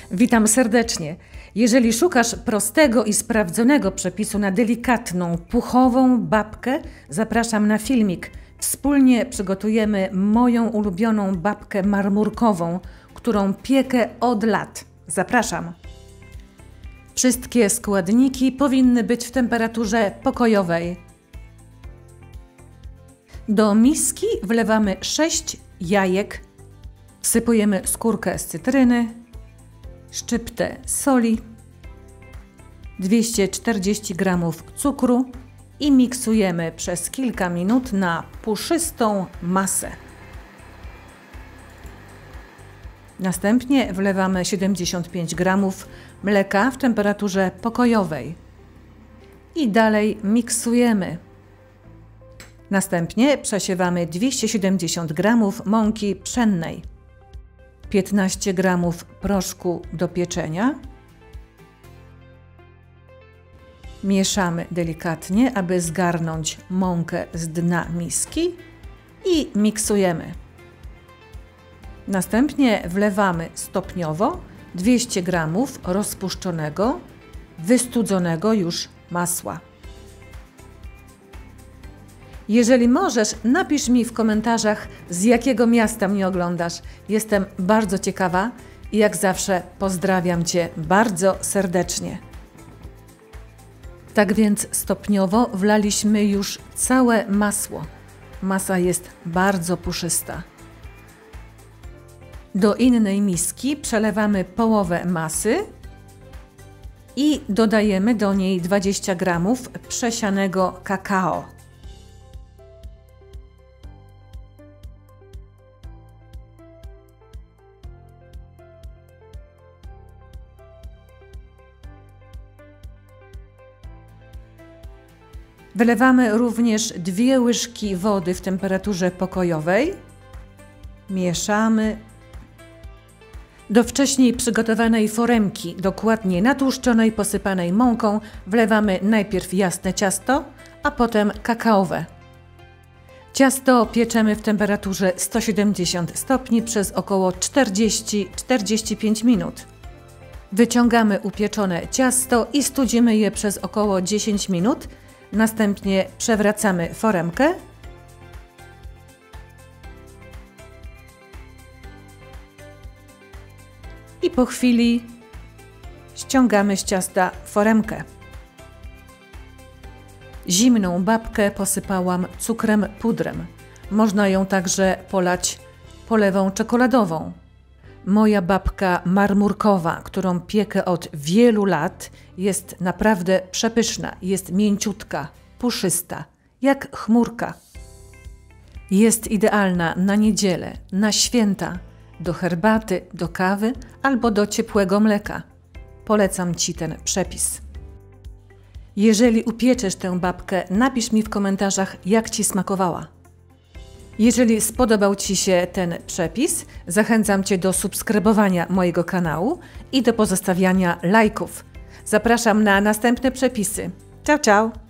Witam serdecznie. Jeżeli szukasz prostego i sprawdzonego przepisu na delikatną, puchową babkę, zapraszam na filmik. Wspólnie przygotujemy moją ulubioną babkę marmurkową, którą piekę od lat. Zapraszam. Wszystkie składniki powinny być w temperaturze pokojowej. Do miski wlewamy 6 jajek, wsypujemy skórkę z cytryny, szczyptę soli, 240 g cukru i miksujemy przez kilka minut na puszystą masę. Następnie wlewamy 75 g mleka w temperaturze pokojowej i dalej miksujemy. Następnie przesiewamy 270 g mąki pszennej, 15 g proszku do pieczenia. Mieszamy delikatnie, aby zgarnąć mąkę z dna miski i miksujemy. Następnie wlewamy stopniowo 200 g rozpuszczonego, wystudzonego już masła. Jeżeli możesz, napisz mi w komentarzach, z jakiego miasta mnie oglądasz. Jestem bardzo ciekawa i jak zawsze pozdrawiam Cię bardzo serdecznie. Tak więc stopniowo wlaliśmy już całe masło. Masa jest bardzo puszysta. Do innej miski przelewamy połowę masy i dodajemy do niej 20 g przesianego kakao. Wylewamy również 2 łyżki wody w temperaturze pokojowej. Mieszamy. Do wcześniej przygotowanej foremki, dokładnie natłuszczonej, posypanej mąką, wlewamy najpierw jasne ciasto, a potem kakaowe. Ciasto pieczemy w temperaturze 170 stopni przez około 40-45 minut. Wyciągamy upieczone ciasto i studzimy je przez około 10 minut. Następnie przewracamy foremkę i po chwili ściągamy z ciasta foremkę. Zimną babkę posypałam cukrem pudrem. Można ją także polać polewą czekoladową. Moja babka marmurkowa, którą piekę od wielu lat, jest naprawdę przepyszna. Jest mięciutka, puszysta, jak chmurka. Jest idealna na niedzielę, na święta, do herbaty, do kawy albo do ciepłego mleka. Polecam Ci ten przepis. Jeżeli upieczesz tę babkę, napisz mi w komentarzach, jak Ci smakowała. Jeżeli spodobał Ci się ten przepis, zachęcam Cię do subskrybowania mojego kanału i do pozostawiania lajków. Zapraszam na następne przepisy. Ciao, ciao!